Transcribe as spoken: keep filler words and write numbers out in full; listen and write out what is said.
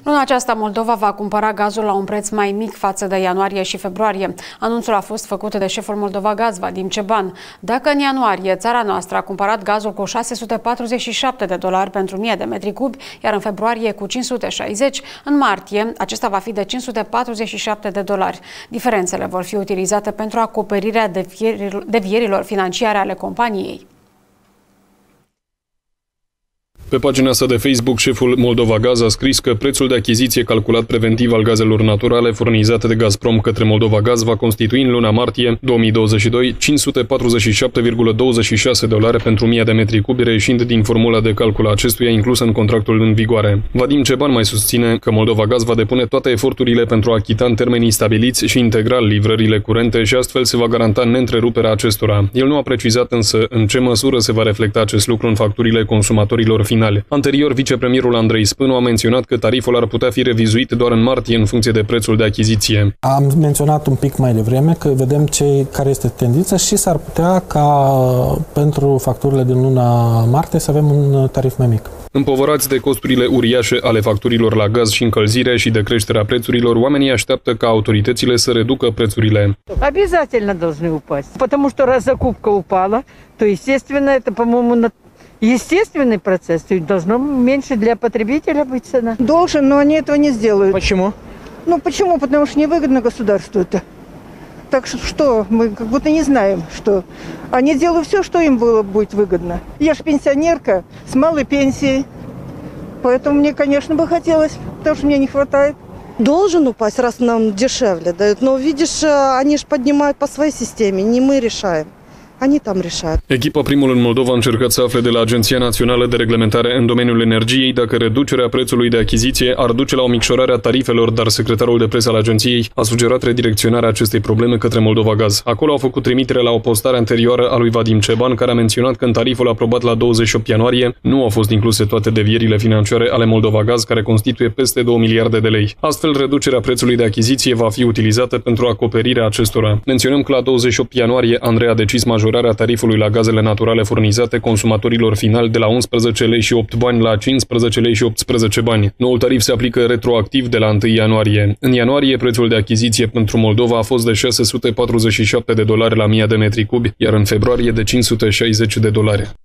Luna aceasta, Moldova va cumpăra gazul la un preț mai mic față de ianuarie și februarie. Anunțul a fost făcut de șeful Moldova Gaz, Vadim Ceban. Dacă în ianuarie țara noastră a cumpărat gazul cu șase sute patruzeci și șapte de dolari pentru o mie de metri cubi, iar în februarie cu cinci sute șaizeci, în martie acesta va fi de cinci sute patruzeci și șapte de dolari. Diferențele vor fi utilizate pentru acoperirea devierilor financiare ale companiei. Pe pagina sa de Facebook, șeful Moldova Gaz a scris că prețul de achiziție calculat preventiv al gazelor naturale furnizate de Gazprom către Moldova Gaz va constitui în luna martie două mii douăzeci și doi cinci sute patruzeci și șapte virgulă douăzeci și șase dolari pentru o mie de metri cubi, reieșind din formula de calcul a acestuia inclusă în contractul în vigoare. Vadim Ceban mai susține că Moldova Gaz va depune toate eforturile pentru a achita în termenii stabiliți și integral livrările curente și astfel se va garanta neîntreruperea acestora. El nu a precizat însă în ce măsură se va reflecta acest lucru în facturile consumatorilor finali. Anterior, vicepremierul Andrei Spânu a menționat că tariful ar putea fi revizuit doar în martie în funcție de prețul de achiziție. Am menționat un pic mai devreme că vedem ce, care este tendința și s-ar putea ca pentru facturile din luna martie să avem un tarif mai mic. Împovărați de costurile uriașe ale facturilor la gaz și încălzire și de creșterea prețurilor, oamenii așteaptă ca autoritățile să reducă prețurile. Обязательно должны упасть, потому что раз закупка упала, то естественно это, по-моему, естественный процесс, то есть должно меньше для потребителя быть цена. Должен, но они этого не сделают. Почему? Ну почему? Потому что невыгодно государству это. Так что мы как будто не знаем, что они делают все, что им было будет выгодно. Я же пенсионерка с малой пенсией, поэтому мне, конечно, бы хотелось, потому что мне не хватает. Должен упасть, раз нам дешевле дают. Но видишь, они же поднимают по своей системе, не мы решаем. Они там решают. Echipa Primul în Moldova a încercat să afle de la Agenția Națională de Reglementare în domeniul energiei dacă reducerea prețului de achiziție ar duce la o micșorare a tarifelor, dar secretarul de presă al agenției a sugerat redirecționarea acestei probleme către Moldova Gaz. Acolo au făcut trimitere la o postare anterioară a lui Vadim Ceban, care a menționat că în tariful aprobat la douăzeci și opt ianuarie nu au fost incluse toate devierile financiare ale Moldova Gaz, care constituie peste două miliarde de lei. Astfel, reducerea prețului de achiziție va fi utilizată pentru acoperirea acestora. Menționăm că la douăzeci și opt ianuarie Andrei a decis majorarea tarifului la gazele naturale furnizate consumatorilor finali de la unsprezece lei și opt bani la cincisprezece lei și optsprezece bani. Noul tarif se aplică retroactiv de la întâi ianuarie. În ianuarie, prețul de achiziție pentru Moldova a fost de șase sute patruzeci și șapte de dolari la mie de metri cubi, iar în februarie de cinci sute șaizeci de dolari.